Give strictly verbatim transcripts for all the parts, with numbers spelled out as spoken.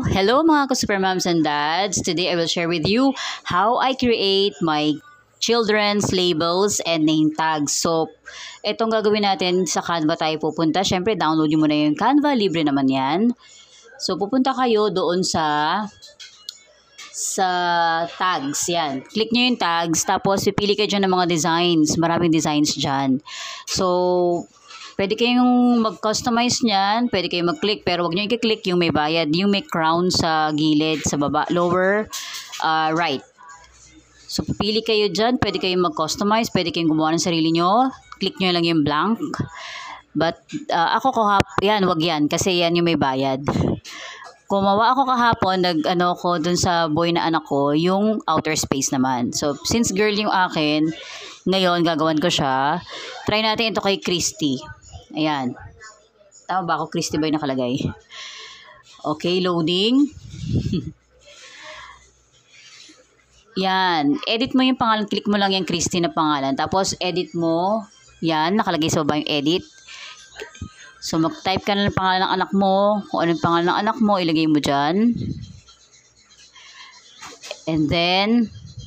Hello mga ka-super moms and dads. Today I will share with you how I create my children's labels and name tags. So, itong gagawin natin sa Canva tayo pupunta. Siyempre, download nyo muna yung Canva. Libre naman yan. So, pupunta kayo doon sa sa tags. Yan. Click nyo yung tags. Tapos, pipili kayo dyan ng mga designs. Maraming designs dyan. So, pwede kayong mag-customize niyan, pwede kayong mag-click, pero wag niyo i-click yung may bayad, yung may crown sa gilid, sa baba, lower, uh, right. So, pipili kayo dyan, pwede kayong mag-customize, pwede kayong gumawa ng sarili nyo, click nyo lang yung blank. But, uh, ako kahap, yan, wag yan, kasi yan yung may bayad. Kumawa ako kahapon, nag-ano ko dun sa boy na anak ko, yung outer space naman. So, since girl yung akin, ngayon, gagawan ko siya. Try natin ito kay Christy. Ayan. Tama ba ako? Christy ba yung nakalagay? Okay, loading. Yan. Edit mo yung pangalan. Click mo lang yung Christy na pangalan. Tapos, edit mo. Yan. Nakalagay sa baba yung edit. So, mag-type ka na ng pangalan ng anak mo. Kung ano yung pangalan ng anak mo, ilagay mo dyan. And then,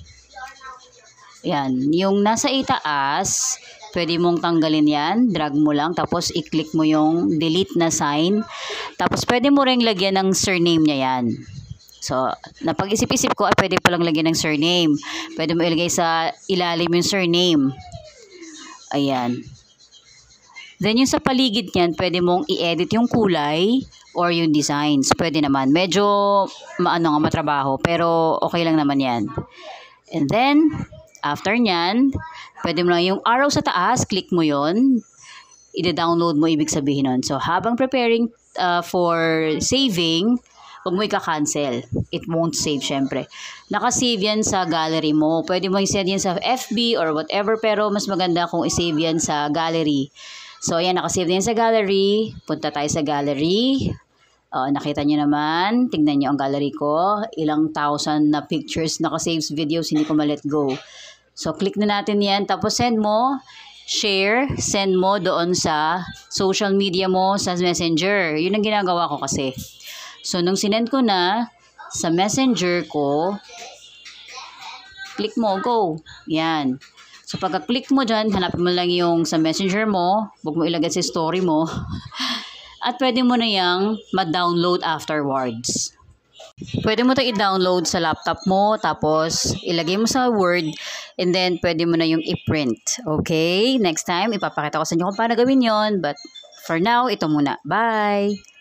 yan. Yung nasa itaas, pwede mong tanggalin yan. Drag mo lang. Tapos, i-click mo yung delete na sign. Tapos, pwede mo rin lagyan ng surname niya yan. So, napag-isip-isip ko, ay pwede palang lagyan ng surname. Pwede mo ilagay sa ilalim yung surname. Ayan. Then, yung sa paligid niyan, pwede mong i-edit yung kulay or yung designs. Pwede naman. Medyo, maano nga, matrabaho. Pero, okay lang naman yan. And then, after nyan, pwede mo lang yung arrow sa taas, click mo yon, i-download mo, ibig sabihin nun. So, habang preparing uh, for saving, huwag mo ika-cancel. It won't save, syempre. Naka-save yan sa gallery mo. Pwede mo i-send yan sa F B or whatever, pero mas maganda kung i-save yan sa gallery. So, ayan, naka-save yan sa gallery. Punta tayo sa gallery. Uh, nakita nyo naman, tingnan nyo ang gallery ko. Ilang thousand na pictures, naka-save videos, hindi ko ma-let go. So, click na natin yan. Tapos, send mo, share, send mo doon sa social media mo, sa messenger. Yun ang ginagawa ko kasi. So, nung sinend ko na sa messenger ko, click mo, go. Yan. So, pagka-click mo dyan, hanapin mo lang yung sa messenger mo. Huwag mo ilagay sa story mo. At pwede mo na yung ma-download afterwards. Pwede mo ito i-download sa laptop mo, tapos ilagay mo sa Word, and then pwede mo na yung i-print. Okay? Next time, ipapakita ko sa inyo kung paano gawin yon. But for now, ito muna. Bye!